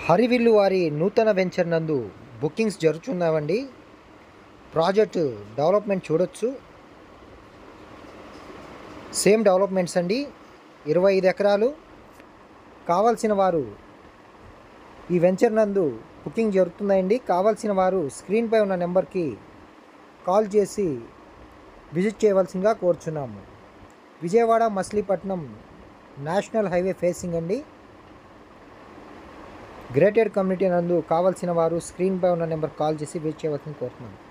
హరివిల్లు వారి నూతన వెంచర్ నందు బుకింగ్స్ జరుగుతున్నాయండి. ప్రాజెక్ట్ డెవలప్మెంట్ చూడొచ్చు. సేమ్ డెవలప్మెంట్స్ అండి. 25 ఎకరాలు. కావాల్సిన వారు ఈ వెంచర్ నందు బుకింగ్ జరుగుతున్నాయండి. కావాల్సిన వారు స్క్రీన్పై ఉన్న నెంబర్కి కాల్ చేసి విజిట్ చేయవలసిందిగా కోరుచున్నాము. Vijayawada Machilipatnam national highway facing అండి. గ్రేటెడ్ కమ్యూనిటీ నందు కావాల్సిన వారు స్క్రీన్పై ఉన్న నెంబర్ కాల్ చేసి విజిట్ చేయవలసింది కోరుతున్నాము.